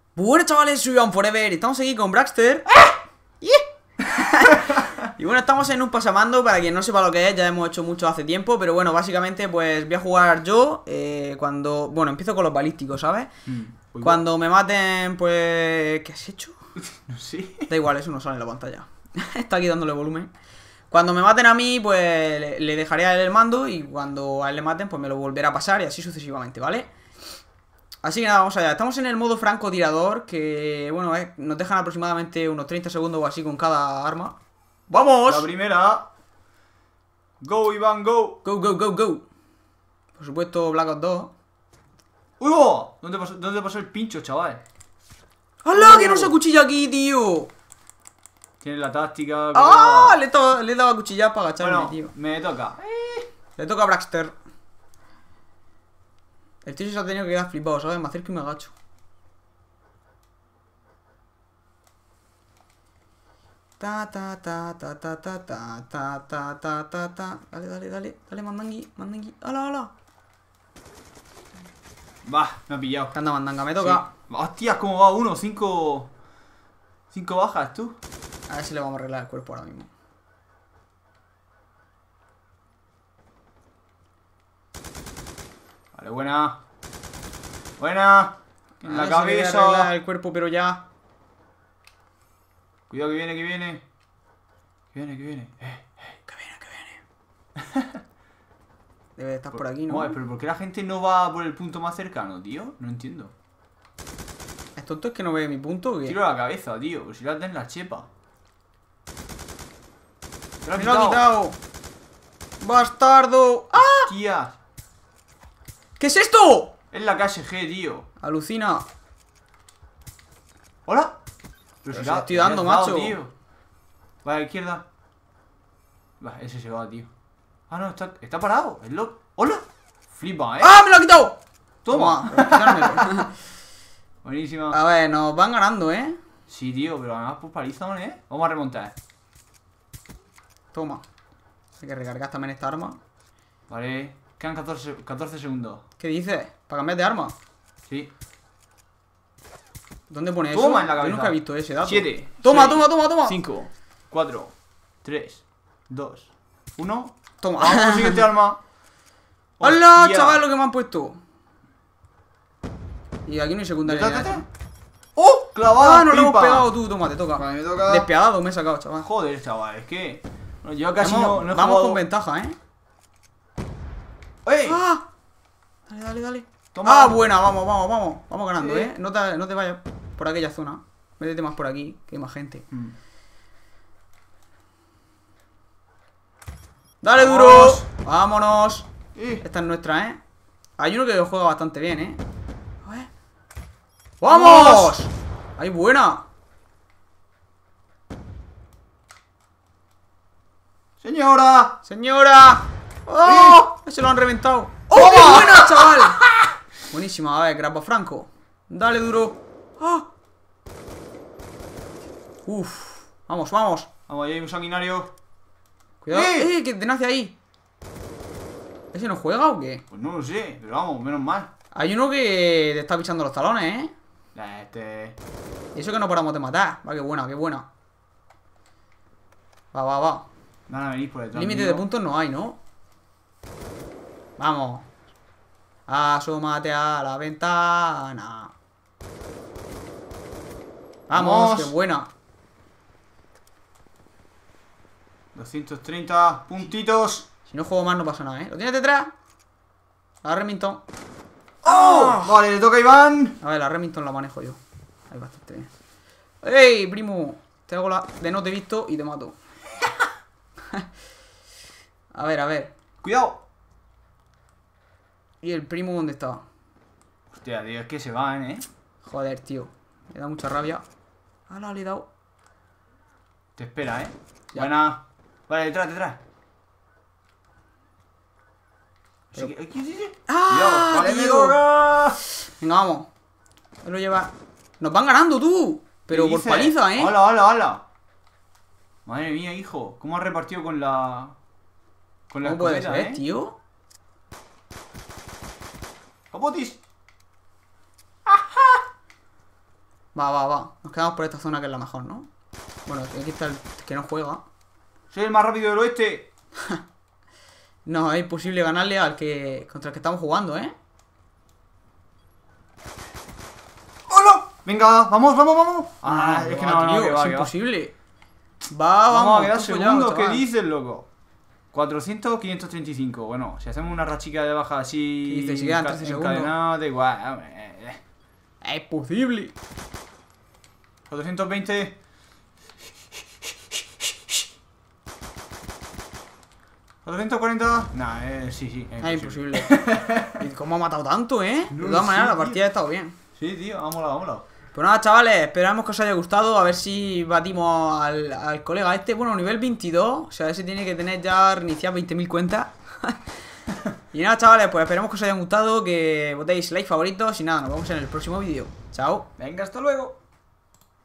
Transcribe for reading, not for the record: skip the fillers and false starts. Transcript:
Bueno, chavales, soy Ivan Forever. Estamos aquí con Braxter. Y bueno, estamos en un pasamando. Para quien no sepa lo que es, ya hemos hecho mucho hace tiempo. Pero bueno, básicamente, pues voy a jugar yo cuando... Bueno, empiezo con los balísticos, ¿sabes? Cuando me maten, pues... ¿Qué has hecho? No sé. Da igual, eso no sale en la pantalla. Está aquí dándole volumen. Cuando me maten a mí, pues le dejaré a él el mando. Y cuando a él le maten, pues me lo volverá a pasar. Y así sucesivamente, ¿vale? Así que nada, vamos allá. Estamos en el modo francotirador. Que, bueno, nos dejan aproximadamente unos 30 segundos o así con cada arma. ¡Vamos! La primera. Go, Iván, go. Go, go, go, go. Por supuesto, Black Ops 2. ¡Uy! Oh! ¿Dónde pasó el pincho, chaval? ¡Hala! ¡Que no se acuchilla aquí, tío! Tiene la táctica. ¡Ah! Le he dado a cuchillar para agacharme, Bueno, tío. me toca. Le toca a Braxter. El tío se ha tenido que quedar flipado, ¿sabes? Me acerco y me agacho. Ta ta ta ta ta ta ta ta ta ta ta ta. Dale, dale, dale, dale, mandangui, mandangui. ¡Hala, hala! Va, me ha pillado. ¿Qué anda, mandanga? Me toca. Sí. Hostias, ¿cómo va uno? Cinco bajas, tú. A ver si le vamos a arreglar el cuerpo ahora mismo. Vale, buena. Buena. En la A ver si le voy a arreglar cabeza. el cuerpo, pero ya. Cuidado que viene, que viene. Que viene, que viene. Que viene, que viene. Debe de estar por aquí, ¿no? Joder, pero ¿por qué la gente no va por el punto más cercano, tío? No entiendo. ¿Es tonto es que no ve mi punto o qué? Tiro a la cabeza, tío. Pues si la den la chepa. ¡Me ¡Me lo ha quitado! ¡Bastardo! ¡Ah! ¡Hostias! ¿Qué es esto? Es la KSG, tío. Alucina. ¿Hola? Pero si si le estoy dando, macho. Tío. Va a la izquierda. Va, ese se va, tío. Ah, no, está parado. Es loco. ¡Hola! Flipa, ¡Ah! ¡Me lo ha quitado! Toma. Toma, quitármelo. Buenísima. A ver, nos van ganando, ¿eh? Sí, tío, pero además pues palizón, ¿eh? Vamos a remontar. Toma. Hay que recargar también esta arma. Vale. Quedan 14 segundos. ¿Qué dices? ¿Para cambiar de arma? Sí. ¿Dónde pone eso? Toma en la cabeza. Yo nunca he visto ese dato. 7. Toma, toma, toma, toma. 5, 4, 3, 2, 1. Toma. Vamos al siguiente arma. ¡Hola, Hostia. chaval, lo que me han puesto! Y aquí no hay secundaria. ¿Detrás, ni nada, detrás? ¡Oh! ¡Clavada! ¡Ah, no lo hemos pipa! pegado tú! Toma, te toca. Vale, me toca. Despiadado me he sacado, chaval. Joder, chaval, es que. Bueno, yo casi no he Vamos jugado. con ventaja, ¿eh? ¡Ey! ¡Ah! Dale, dale, dale. Toma. ¡Ah, buena! Vamos, vamos, vamos. Vamos ganando, Sí. ¿eh? No te vayas por aquella zona. Métete más por aquí, que hay más gente. ¡Dale, duro! Vamos. ¡Vámonos! ¡Eh! Esta es nuestra, ¿eh? Hay uno que juega bastante bien, ¿eh? A ver. ¡Vamos! ¡Ahí, buena! ¡Señora! ¡Señora! ¡Oh! Se lo han reventado. ¡Oh, qué buena, chaval! Buenísima, a ver, grapa Franco. Dale, duro. ¡Ah! Uf. Vamos, vamos. Vamos, ahí hay un sanguinario. Cuidado. Que te nace ahí. ¿Ese no juega o qué? Pues no lo sé, pero vamos, menos mal. Hay uno que te está pisando los talones, ¿eh? Y eso que no paramos de matar. Va, qué buena, qué buena. Va, va, va. Van a venir por detrás. Límite mío. de puntos no hay, ¿no? Vamos. Asómate a la ventana. Vamos, Vamos. qué buena. 230 puntitos. Si no juego más no pasa nada, ¿eh? ¿Lo tienes detrás? La Remington. ¡Oh! Vale, le toca a Iván. A ver, la Remington la manejo yo. Ahí bastante bien. ¡Ey, primo! Te hago la de no te he visto y te mato. A ver, a ver. Cuidado. ¿Y el primo dónde está? Hostia, tío, es que se van, ¿eh? Joder, tío. Me da mucha rabia. ¡Hala, le he dado! Te espera, ¿eh? Ya. Buena. Vale, detrás, detrás. Pero- Sí, sí, sí. ¡Ah, Vale, me tío! toca. Venga, vamos. Él lo lleva. ¡Nos van ganando, tú! Pero ¿Qué por dices? paliza, ¿eh? ¡Hala, hala, hala! Madre mía, hijo. ¿Cómo has repartido con la. Con la ¿Cómo puede escopeta, ser, tío? ¡Capotis! Va. Nos quedamos por esta zona que es la mejor, ¿no? Bueno, aquí está el que no juega. Soy el más rápido del oeste. No, es imposible ganarle al que contra el que estamos jugando, ¿eh? ¡Hola! Venga, vamos. Ah, es que no, tío, que va, es que va. imposible. Vamos a quedar tú follado, segundos. ¿Qué chaval. dices, loco? 400 o 535. Bueno, si hacemos una rachica de baja así. ¿Qué dices? Si quedan 13 segundos. encadenada, da igual. Es posible. 420. 440. Nah, sí. Es imposible. ¿Y cómo ha matado tanto, eh? No De todas lo maneras, sé, la partida ha estado bien. Sí, tío, vámonos. Pues nada, chavales, esperamos que os haya gustado. A ver si batimos al colega este. Bueno, nivel 22. O sea, ese tiene que tener ya reiniciado 20.000 cuentas. Y nada, chavales, pues esperemos que os haya gustado. Que votéis like, favoritos. Y nada, nos vemos en el próximo vídeo. Chao. Venga, hasta luego.